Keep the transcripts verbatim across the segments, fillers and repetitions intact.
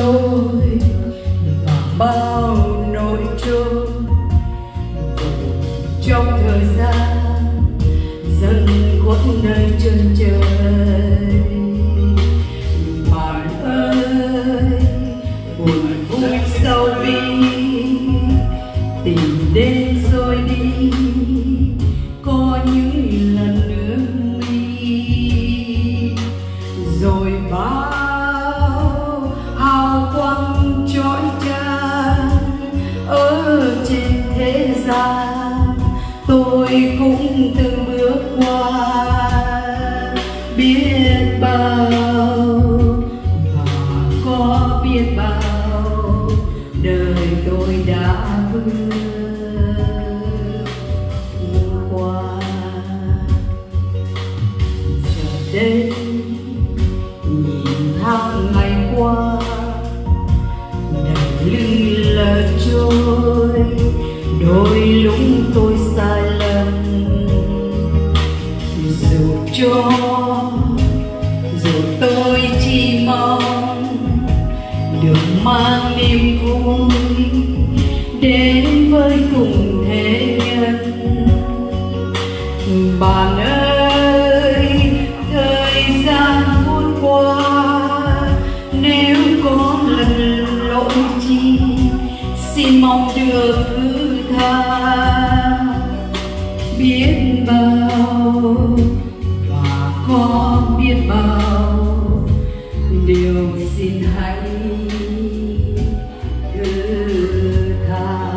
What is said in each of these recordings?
trôi và bao nỗi trôi trong thời gian dần khuất nơi chân trời. Bạn ơi, buồn vui sau bi tìm đến rồi đi, có những lần nữa mi rồi bao hào quang chói chang ở trên thế gian. Tôi cũng từng bước qua biết bao và có biết bao đời tôi đã bước qua. Giờ đây nhìn tháng ngày qua đời lưng lờ trôi, đôi lúc tôi sai lầm dù cho dù tôi chỉ mong được mang niềm vui đến với cùng thế nhân. Bạn ơi, thời gian phút qua nếu có lần lỗi chi xin mong được thứ tha. Biết bao và có biết bao điều xin hãy thứ tha.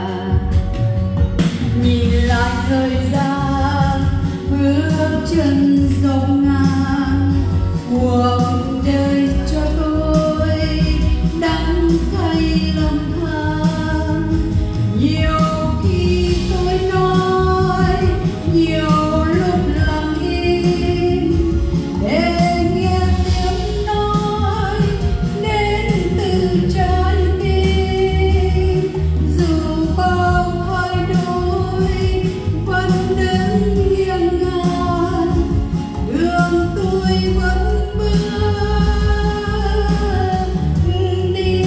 Nhìn lại thời gian bước chân dòng ngang, cuộc đời cho tôi đắng cay lầm than. Nhiều khi tôi nói, nhiều lúc lặng im để nghe tiếng nói đến từ trái tim. Dù bao thay đổi vẫn đứng nghiêng ngàn, đường tôi vẫn bước đi.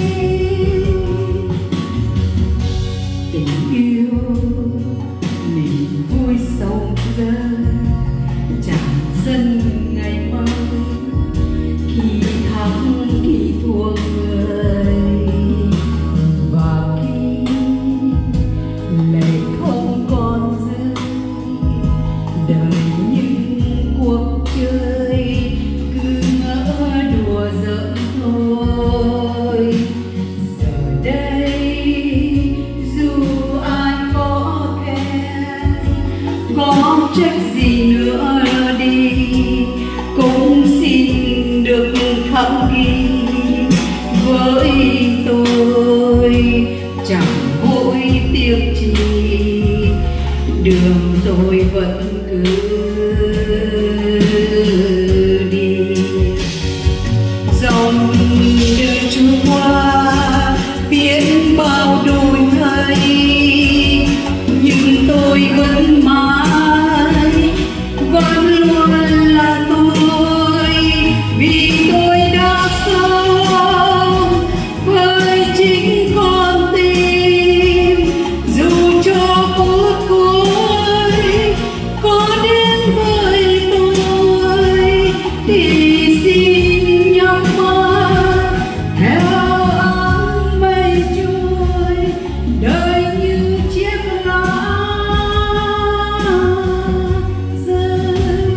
Tình yêu niềm vui sầu rơi chẳng dần ngày mai, khi thắng khi thua người và khi lệ không còn rơi. Đời những cuộc chơi cứ ngỡ đùa giỡn thôi. Giờ đây dù ai có khen có trách gì nữa đi, cũng xin được khắc ghi với tôi chẳng hối tiếc chi. Đường tôi vẫn cứ đi. Dòng đời trôi qua biết bao đổi thay, nhưng tôi vẫn mãi vẫn luôn là tôi, vì tôi đã sống với chính con tim. Dù cho phút cuối có đến với tôi thì xin nhắm mắt theo áng mây trôi, đời như chiếc lá rơi.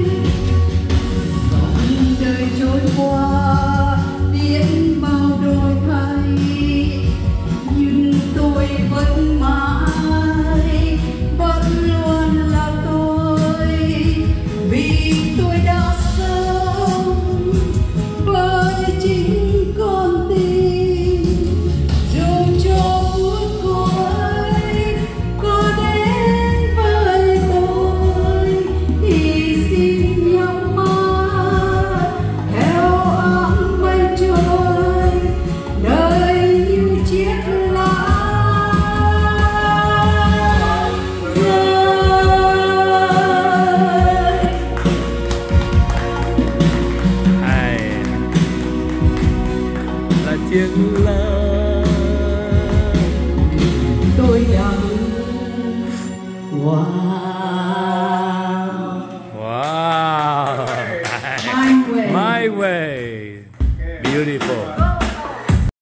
Dòng đời trôi qua biết bao đổi thay, nhưng tôi vẫn mãi vẫn luôn là tôi, vì tôi đã sống với chính con tim. Dù cho phút cuối có đến với tôi thì xin nhắm mắt theo áng mây trôi, đời như chiếc lá rơi. Hay là chiếc lá Wow. Wow. My way. My way. Beautiful.